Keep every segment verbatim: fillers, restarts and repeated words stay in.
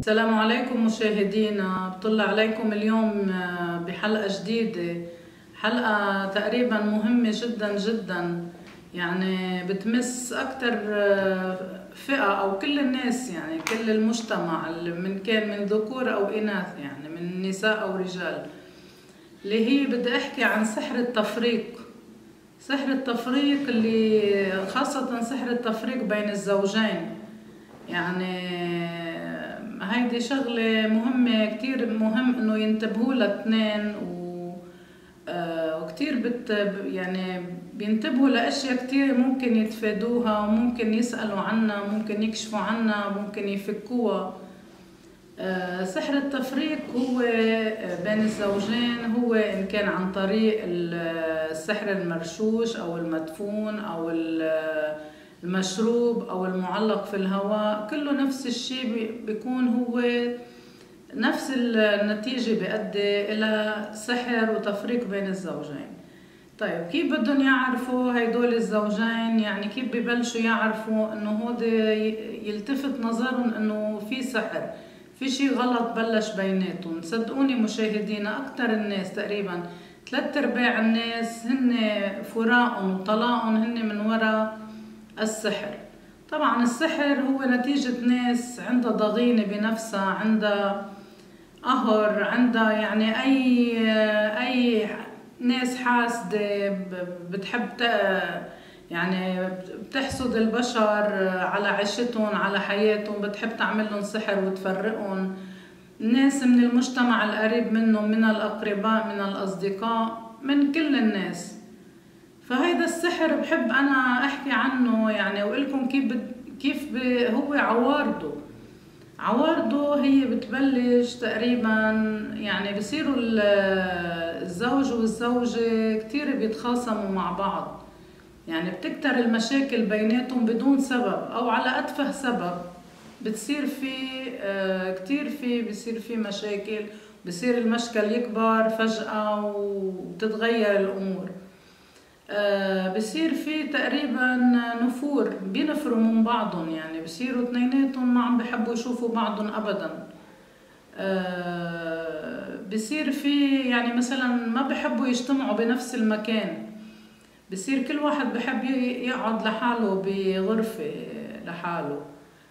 السلام عليكم مشاهدينا، بطلع عليكم اليوم بحلقة جديدة، حلقة تقريبا مهمة جدا جدا، يعني بتمس أكتر فئة أو كل الناس، يعني كل المجتمع، من كان من ذكور أو إناث، يعني من نساء أو رجال، اللي هي بدي أحكي عن سحر التفريق. سحر التفريق اللي خاصة سحر التفريق بين الزوجين، يعني هيدي شغلة مهمة كتير، مهم انه ينتبهوا للاثنين و... آه وكتير بت... يعني بينتبهوا لاشياء كتير ممكن يتفادوها، وممكن يسألوا عنها، ممكن يكشفوا عنها، ممكن يفكوها. آه سحر التفريق هو بين الزوجين، هو إن كان عن طريق السحر المرشوش أو المدفون أو المشروب أو المعلق في الهواء، كله نفس الشيء، بيكون هو نفس النتيجة، بيؤدي إلى سحر وتفريق بين الزوجين. طيب كيف بدهم يعرفوا هيدول الزوجين؟ يعني كيف ببلشوا يعرفوا إنه هو يلتفت نظرهم إنه في سحر، في شيء غلط بلش بيناتهم؟ صدقوني مشاهدينا، أكتر الناس تقريبا ثلاث أرباع الناس هن فراقهم وطلاقهم هن من وراء السحر. طبعا السحر هو نتيجة ناس عندها ضغينة بنفسها، عندها قهر، عندها يعني أي أي ناس حاسدة بتحب يعني بتحسد البشر على عيشتهم على حياتهم، بتحب تعمل لهم سحر وتفرقهم. الناس من المجتمع القريب منهم، من الأقرباء، من الأصدقاء، من كل الناس. فهيدا السحر بحب أنا أحكي عنه، يعني وإلكم كيف كيف هو عوارضه. عوارضه هي بتبلش تقريبا، يعني بصيروا الزوج والزوجة كتير بيتخاصموا مع بعض، يعني بتكتر المشاكل بيناتهم بدون سبب أو على أتفه سبب، بتصير في كتير في بصير في مشاكل، بصير المشكل يكبر فجأة وتتغير الأمور. آه بصير في تقريبا نفور، بينفروا من بعضهم، يعني بصيروا اثنيناتهم ما عم بحبوا يشوفوا بعضهم ابدا. آه بصير في يعني مثلا ما بحبوا يجتمعوا بنفس المكان، بصير كل واحد بحب يقعد لحاله بغرفة لحاله.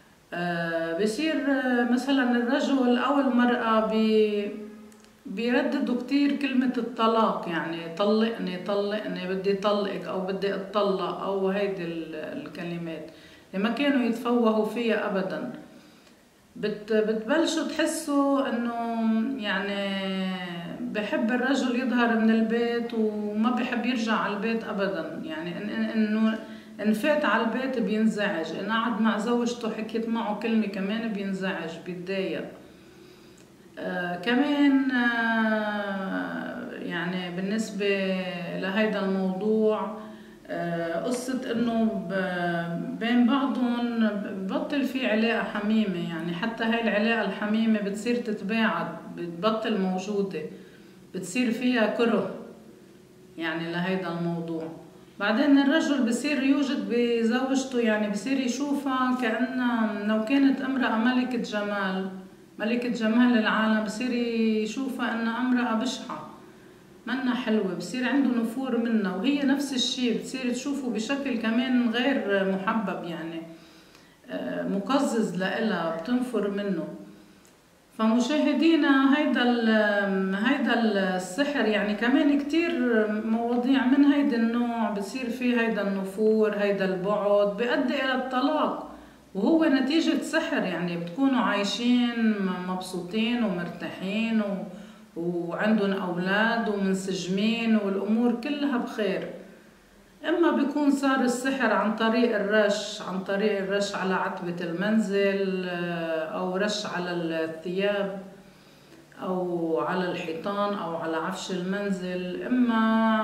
آه بصير مثلا الرجل او المرأة بي بيرددوا كتير كلمة الطلاق، يعني طلقني طلقني، بدي طلقك أو بدي أتطلق، أو هيدي الكلمات اللي ما كانوا يتفوهوا فيها أبدا. بت بتبلشوا تحسوا إنه يعني بحب الرجل يظهر من البيت وما بحب يرجع على البيت أبدا، يعني إنه إن فات على البيت بينزعج، إن قعد مع زوجته حكيت معه كلمة كمان بينزعج بيتضايق. آه كمان آه يعني بالنسبة لهيدا الموضوع، آه قصة انه بين بعضهم ببطل في علاقة حميمة، يعني حتى هاي العلاقة الحميمة بتصير تتباعد، بتبطل موجودة، بتصير فيها كره يعني لهيدا الموضوع. بعدين الرجل بصير يوجد بزوجته، يعني بصير يشوفها كأنها لو كانت امرأة ملكة جمال، ملكة جمال العالم، بصير يشوفها انها امرأة بشعة منا حلوة، بصير عنده نفور منها، وهي نفس الشيء بتصير تشوفه بشكل كمان غير محبب، يعني مقزز لإلها، بتنفر منه. فمشاهدينا هيدا هيدا السحر يعني كمان كتير مواضيع من هيدا النوع بصير فيه، هيدا النفور، هيدا البعد بيؤدي الى الطلاق، وهو نتيجة سحر. يعني بتكونوا عايشين مبسوطين ومرتاحين و... وعندهم أولاد ومنسجمين والأمور كلها بخير، إما بيكون صار السحر عن طريق الرش، عن طريق الرش على عتبة المنزل، أو رش على الثياب أو على الحيطان أو على عفش المنزل، إما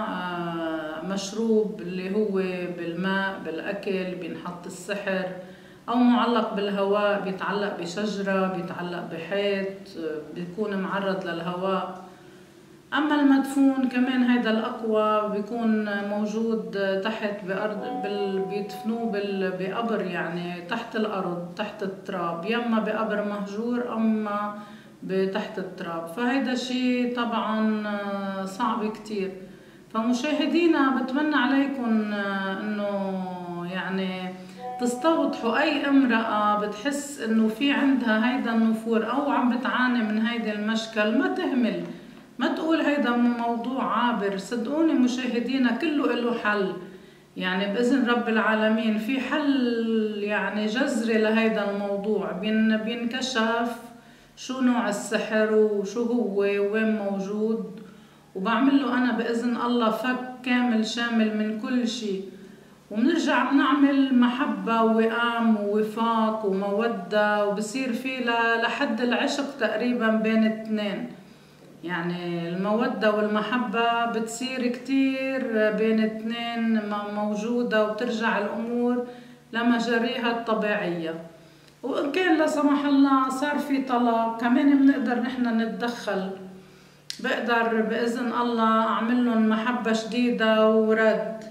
مشروب اللي هو بالماء بالأكل بينحط السحر، أو معلق بالهواء، بيتعلق بشجرة، بيتعلق بحيط، بيكون معرض للهواء. اما المدفون كمان هيدا الاقوى بيكون موجود تحت بارض بال... بيدفنوه بال... بقبر يعني تحت الارض تحت التراب، يما بقبر مهجور اما تحت التراب. فهيدا شيء طبعا صعب كتير. فمشاهدينا بتمنى عليكم انه يعني تستوضحوا اي امرأة بتحس انه في عندها هيدا النفور او عم بتعاني من هيدا المشكل، ما تهمل، ما تقول هيدا موضوع عابر. صدقوني مشاهدينا كله له حل، يعني بإذن رب العالمين في حل يعني جذري لهيدا الموضوع. بين بينكشف شو نوع السحر وشو هو وين موجود، وبعمل له أنا بإذن الله فك كامل شامل من كل شيء، وبنرجع بنعمل محبة ووئام ووفاق ومودة، وبصير في لحد العشق تقريبا بين الاثنين. يعني المودة والمحبة بتصير كتير بين اثنين موجودة، وبترجع الأمور لمجاريها الطبيعية. وإن كان لا سمح الله صار في طلاق كمان بنقدر نحن نتدخل، بقدر بإذن الله أعمل لهم محبة شديدة ورد.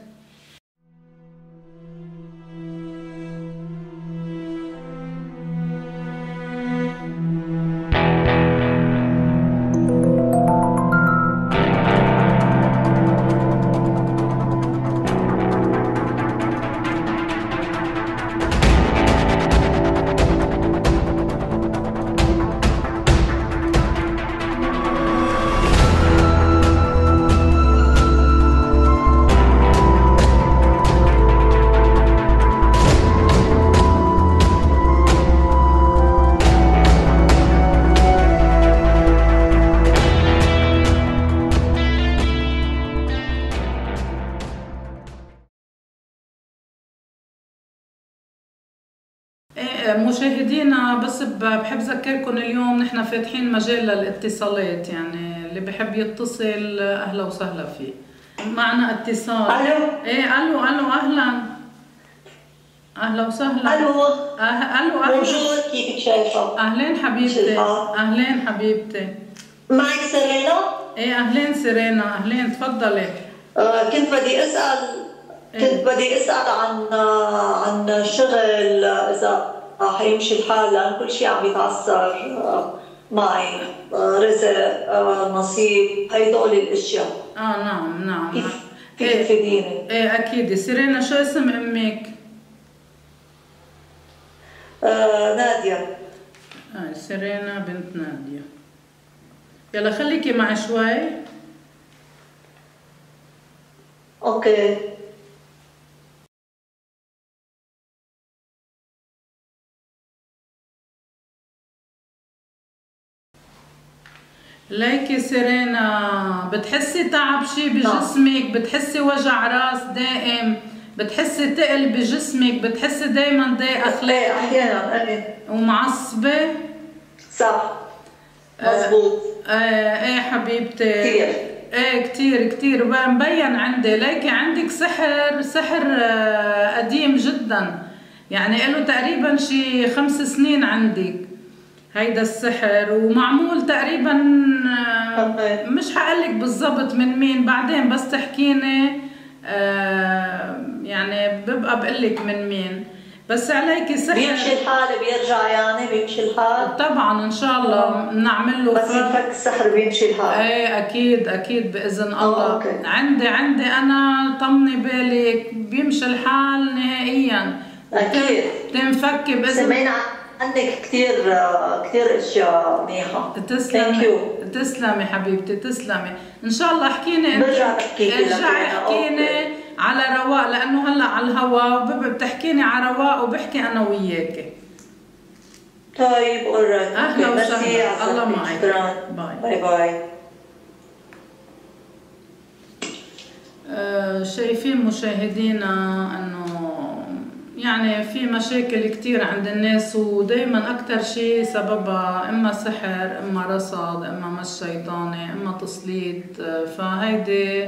مشاهدينا بس بحب اذكركم اليوم نحن فاتحين مجال للاتصالات، يعني اللي بحب يتصل اهلا وسهلا فيه. معنا اتصال. الو. ايه الو الو اهلا اهلا وسهلا. الو أه... الو اهلا. موجود، كيفك شايفه؟ اهلين حبيبتي. اهلين حبيبتي. معك سيرينا؟ ايه اهلين سيرينا، اهلين تفضلي. آه كنت بدي اسال كنت إيه؟ بدي اسال عن عن شغل، اذا حيمشي الحال، لان كل شيء عم يتعثر معي، رزق، نصيب، هدول الاشياء. اه نعم نعم. كيف فيك تفيديني؟ ايه اكيد. سيرينا شو اسم امك؟ آه نادية. اه سيرينا بنت نادية. يلا خليكي معي شوي. اوكي. ليكي سيرينا، بتحسي تعب شي بجسمك؟ بتحسي وجع راس دائم؟ بتحسي تقل بجسمك؟ بتحسي دايما ضايقة ايه احيانا. ايه ومعصبة؟ صح مزبوط. آه ايه حبيبتي كثير. ايه كتير كتير مبين عندي. ليكي عندك سحر، سحر آه قديم جدا، يعني له تقريبا شي خمس سنين عندك هيدا السحر، ومعمول تقريبا آه مش حقلك بالضبط من مين، بعدين بس تحكيني آه يعني ببقى بقلك من مين. بس عليكي سحر. بيمشي الحال بيرجع، يعني بيمشي الحال؟ طبعا ان شاء الله بنعمل له. بس ينفك السحر بيمشي الحال؟ ايه اكيد اكيد باذن الله. أوكي. عندي عندي انا طمني بالك بيمشي الحال نهائيا. اكيد تنفك باذن. سمعنا عندك كثير كثير اشياء منيحه. تسلمي تسلمي حبيبتي تسلمي. ان شاء الله احكيني انت. برجع بحكي لك. ارجعي احكيني على رواق، لانه هلا على الهواء بتحكيني على رواق وبحكي انا وياكي. طيب اوريت. اهلا وسهلا. الله معك. شكرا. باي باي باي. آه شايفين مشاهدينا انه يعني في مشاكل كتير عند الناس، ودايما اكتر شيء سببها اما سحر، اما رصد، اما مس شيطاني، اما تسليط. فهيدي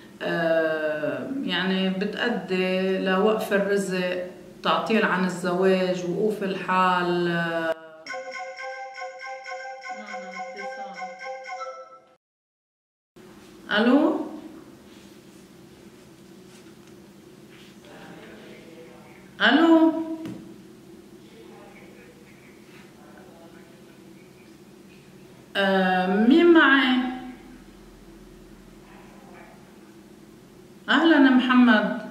يعني بتأدي لوقف الرزق، تعطيل عن الزواج، وقوف الحال. الو الو آه مين معي؟ اهلا محمد.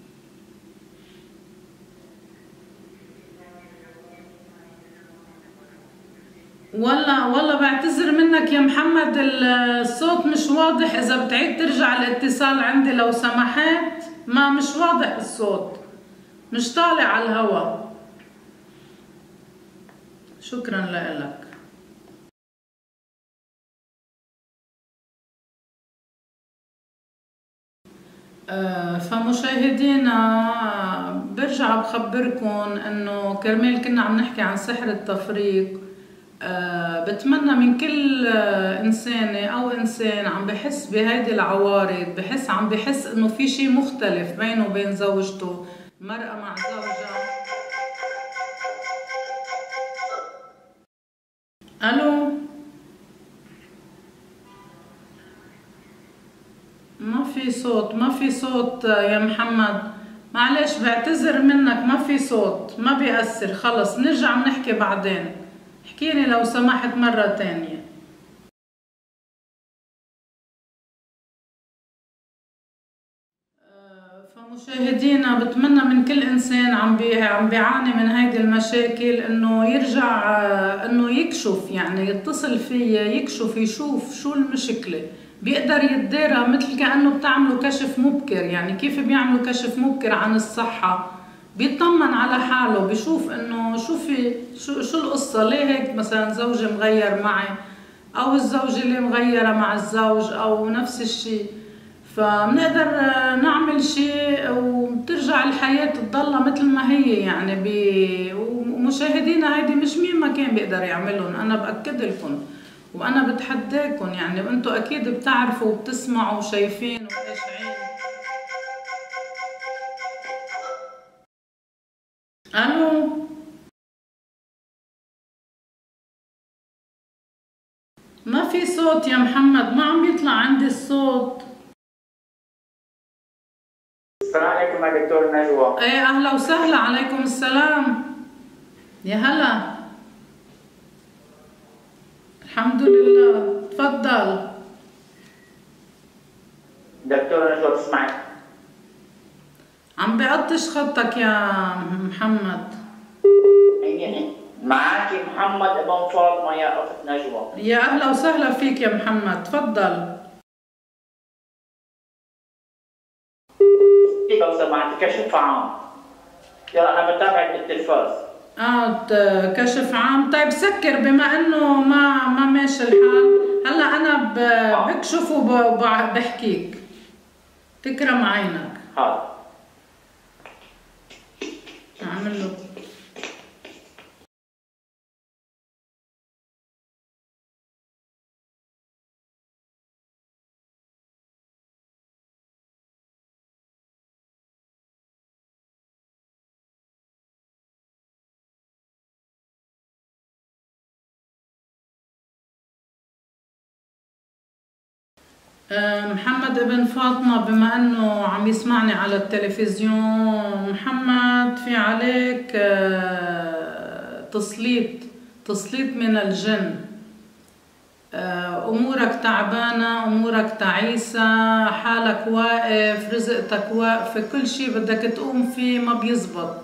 والله والله بعتذر منك يا محمد، الصوت مش واضح، اذا بتعيد ترجع الاتصال عندي لو سمحت. ما مش واضح الصوت، مش طالع على الهوا. شكرا لك. آه فمشاهدينا برجع بخبركم انه كرمال كنا عم نحكي عن سحر التفريق. أه بتمنى من كل أه إنسانة أو إنسان عم بحس بهيدي العوارض، بحس عم بحس إنه في شي مختلف بينه وبين زوجته، مرأة مع زوجها. ألو ما في صوت، ما في صوت يا محمد، معلش بعتذر منك، ما في صوت، ما بيأثر، خلص نرجع نحكي بعدين. احكيني لو سمحت مرة تانية. فمشاهدينا بتمنى من كل انسان عم بي عم بيعاني من هيدي المشاكل انه يرجع انه يكشف، يعني يتصل فيا يكشف يشوف شو المشكلة، بيقدر يتدارى، مثل كأنه بتعملوا كشف مبكر. يعني كيف بيعملوا كشف مبكر عن الصحة؟ بيطمن على حاله، بيشوف انه شو في شو شو القصه، ليه هيك مثلا زوجي مغير معي، او الزوجه اللي مغيره مع الزوج، او نفس الشيء. فبنقدر نعمل شيء وبترجع الحياه تضلها مثل ما هي. يعني ومشاهدينا هيدي مش مين ما كان بيقدر يعملهم، انا باكد لكم وانا بتحداكم، يعني انتم اكيد بتعرفوا وبتسمعوا وشايفين وايش عين. الو ما في صوت يا محمد، ما عم يطلع عندي الصوت. السلام عليكم يا دكتور نجوى. ايه اهلا وسهلا، عليكم السلام. يا هلا، الحمد لله، تفضل. دكتور نجوى بسمعك. عم بقطش خطك يا محمد. معاكي محمد ابن فاطمة يا أخت نجوى. يا أهلا وسهلا فيك يا محمد، تفضل. لو سمحت كشف عام. يلا أنا بتابعك بالتلفاز. اه كشف عام، طيب سكر بما إنه ما ما ماشي الحال، هلا أنا بكشف وبحكيك. تكرم عينك. حاضر. أعمل له محمد ابن فاطمة، بما انه عم يسمعني على التلفزيون، محمد في عليك تسليط تسليط من الجن. امورك تعبانة، امورك تعيسة، حالك واقف، رزقتك واقفة، كل شي بدك تقوم فيه ما بيزبط.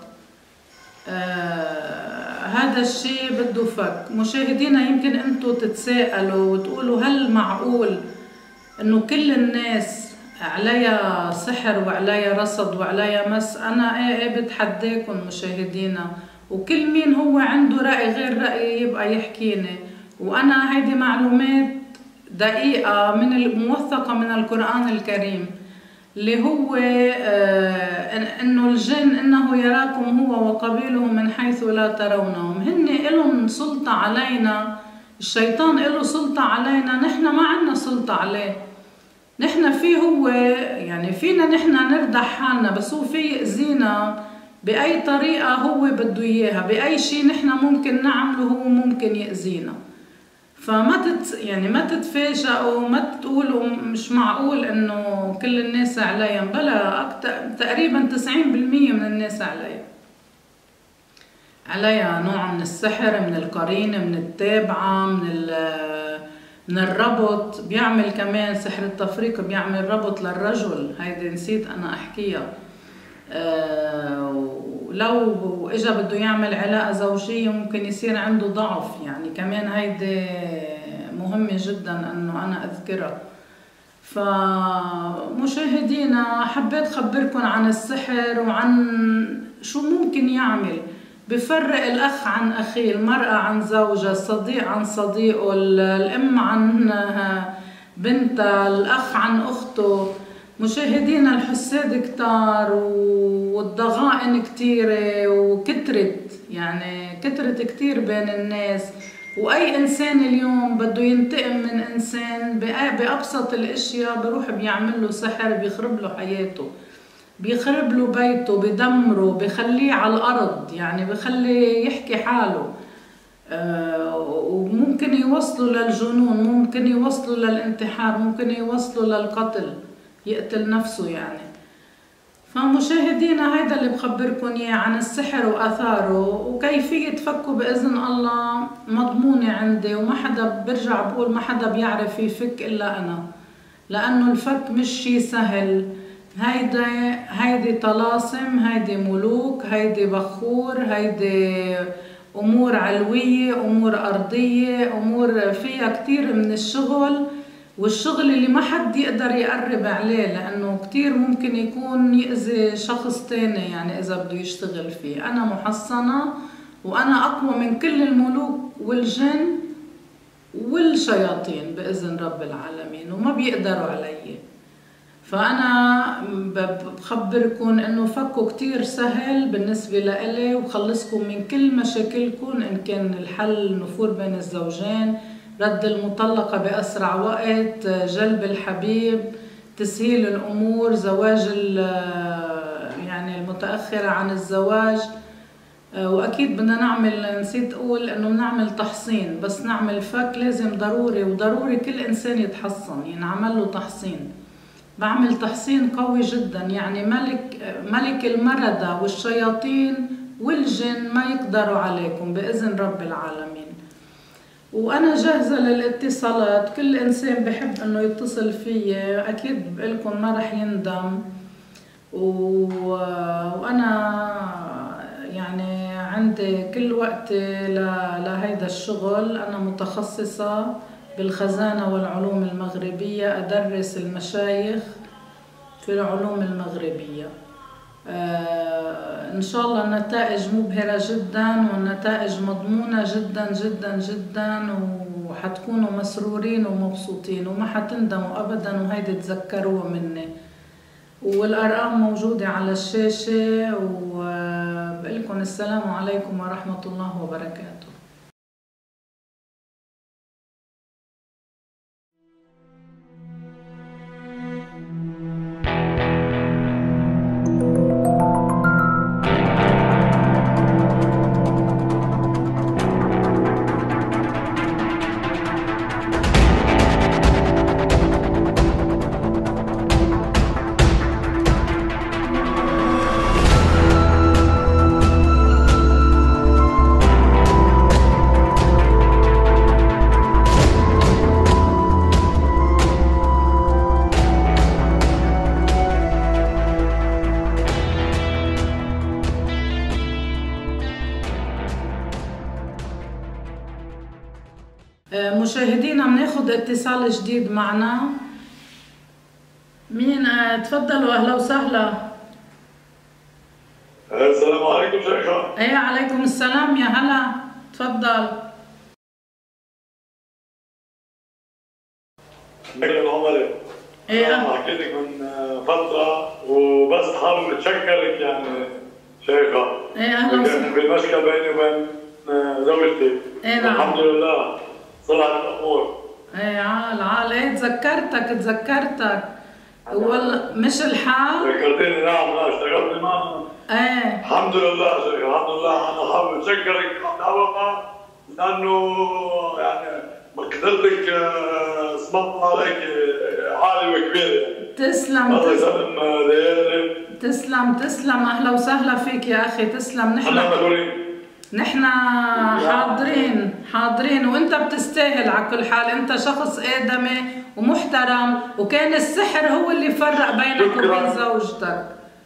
هذا الشي بده فك. مشاهدينا يمكن انتو تتساءلوا وتقولوا هل معقول انه كل الناس عليها سحر وعليها رصد وعليها مس؟ انا ايه ايه بتحداكم مشاهدينا، وكل مين هو عنده رأي غير رأيي يبقى يحكيني، وانا هيدي معلومات دقيقة من الموثقة من القرآن الكريم، اللي هو آه انه الجن انه يراكم هو وقبيله من حيث لا ترونهم. هن إلهم سلطة علينا، الشيطان له سلطة علينا، نحن ما عنا سلطة عليه. نحن فيه هو، يعني فينا نحن نردح حالنا، بس هو في يأذينا بأي طريقة هو بده إياها، بأي شيء نحن ممكن نعمله هو ممكن يأذينا. فما تت يعني ما تتفاجئوا، ما تقولوا مش معقول انه كل الناس عليهم، بلا أكتر تقريبا تسعين بالمية من الناس عليها عليها نوع من السحر، من القرينة، من التابعة، من من الربط. بيعمل كمان سحر التفريق، بيعمل ربط للرجل، هيدي نسيت انا احكيها. أه لو اجا بده يعمل علاقة زوجية ممكن يصير عنده ضعف، يعني كمان هيدي مهمة جدا انه انا اذكرها. فمشاهدينا حبيت خبركن عن السحر وعن شو ممكن يعمل. بفرق الأخ عن أخيه، المرأة عن زوجها، الصديق عن صديقه، الأم عن بنتها، الأخ عن أخته. مشاهدينا الحساد كتار والضغائن كتيرة وكترت، يعني كترت كتير بين الناس. وأي إنسان اليوم بده ينتقم من إنسان بأبسط الأشياء بروح بيعمل له سحر، بيخرب له حياته، بيخرب له بيته، بدمره، بخليه على الأرض، يعني بخليه يحكي حاله. آه وممكن يوصلوا للجنون، ممكن يوصلوا للانتحار، ممكن يوصلوا للقتل، يقتل نفسه يعني. فمشاهدينا هيدا اللي بخبركن اياه عن السحر وآثاره وكيفية فكه بإذن الله مضمونة عندي، وما حدا برجع بقول ما حدا بيعرف يفك إلا أنا، لأنه الفك مش شي سهل. هيدا هيدي طلاسم، هيدي ملوك، هيدي بخور، هيدي أمور علوية، أمور أرضية، أمور فيها كتير من الشغل، والشغل اللي ما حد يقدر يقرب عليه، لأنه كتير ممكن يكون يأذي شخص تاني يعني إذا بده يشتغل فيه. أنا محصنة وأنا أقوى من كل الملوك والجن والشياطين بإذن رب العالمين، وما بيقدروا علي. فأنا بخبركم إنه فكه كتير سهل بالنسبة لإلي، وخلصكم من كل مشاكلكم، إن كان الحل نفور بين الزوجين، رد المطلقة بأسرع وقت، جلب الحبيب، تسهيل الأمور، زواج يعني المتأخرة عن الزواج. وأكيد بدنا نعمل، نسيت أقول إنه بنعمل تحصين، بس نعمل فك لازم ضروري، وضروري كل إنسان يتحصن، ينعمل له تحصين. بعمل تحصين قوي جدا، يعني ملك ملك المردة والشياطين والجن ما يقدروا عليكم بإذن رب العالمين. وأنا جاهزة للاتصالات، كل إنسان بحب إنه يتصل فيي أكيد بقلكم ما رح يندم. و... وأنا يعني عندي كل وقت ل... لهيدا الشغل. أنا متخصصة بالخزانة والعلوم المغربية، أدرس المشايخ في العلوم المغربية. آه إن شاء الله النتائج مبهرة جدا، والنتائج مضمونة جدا جدا جدا، وحتكونوا مسرورين ومبسوطين وما حتندموا أبدا، وهيدي تذكروها مني. والأرقام موجودة على الشاشة، وبقلكم السلام عليكم ورحمة الله وبركاته. مشاهدينا بناخد اتصال جديد معنا. مين؟ تفضلوا، اهلا وسهلا. السلام عليكم شيخة. ايه عليكم السلام، يا هلا، تفضل. نجم العمري. ايه انا بحكي لك من فترة، وبس حابب اتشكرك يعني شيخة. ايه اهلا وسهلا. كان في مشكلة بيني وبين زوجتي. ايه نعم. الحمد لله صلحت الامور. ايه عال عال، ايه تذكرتك تذكرتك والله. مش الحال؟ ذكرتيني. نعم لا اشتغلت معنا. ايه الحمد لله شيخ، الحمد لله. انا حابب اتشكرك على الدعوة، لانه يعني بقدرتك اسم الله عليك عالي وكبير يعني. تسلم الله تسلم يسلم ليالي. تسلم تسلم اهلا وسهلا فيك يا اخي. تسلم. نحن نحن حاضرين حاضرين وانت بتستاهل على كل حال. انت شخص ادمي ومحترم، وكان السحر هو اللي فرق بينك وبين زوجتك.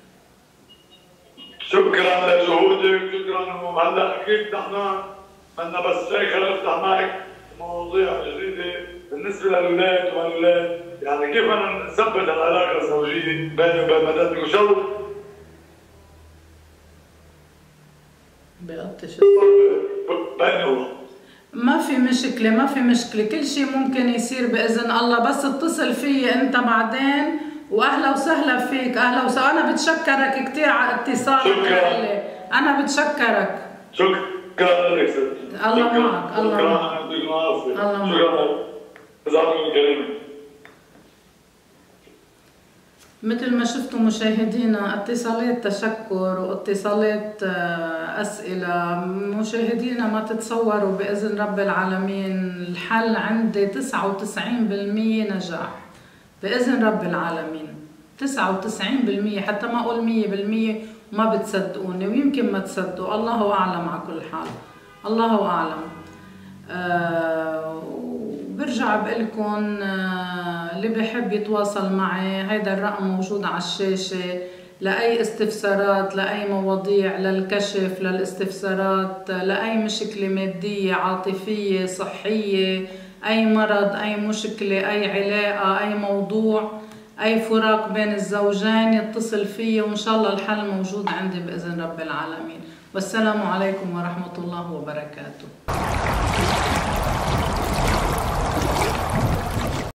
شكرا لجهودك. شكرا. وهلا اكيد نحن بدنا بس هيك نفتح معك مواضيع جديده بالنسبه للاولاد والاولاد، يعني كيف بدنا نثبت العلاقه الزوجيه بيني وبين بناتك وشو بقطش بينهم. ما في مشكلة ما في مشكلة، كل شيء ممكن يصير بإذن الله. بس اتصل فيي أنت بعدين وأهلا وسهلا فيك. أهلا وسهلا. أنا بتشكرك كثير على اتصالك. شكرا. أنا بتشكرك. شكرا لك ست. الله معك. الله معك. يعطيك العافية. الله معك. شكرا. جزاكم كريمة. مثل ما شفتوا مشاهدينا اتصالات تشكر واتصالات أسئلة. مشاهدينا ما تتصوروا بإذن رب العالمين الحل عندي تسعة وتسعين بالمية نجاح بإذن رب العالمين. تسعة وتسعين بالمية حتى ما أقول مية بالمية وما بتصدقوني، ويمكن ما تصدقوا، الله أعلم على كل حال. الله أعلم. أه برجع بقلكن أه اللي بحب يتواصل معي هيدا الرقم موجود على الشاشة لأي استفسارات، لأي مواضيع، للكشف، للاستفسارات، لأي مشكلة مادية عاطفية صحية، أي مرض، أي مشكلة، أي علاقة، أي موضوع، أي فراق بين الزوجين يتصل فيي وإن شاء الله الحل موجود عندي بإذن رب العالمين. والسلام عليكم ورحمة الله وبركاته.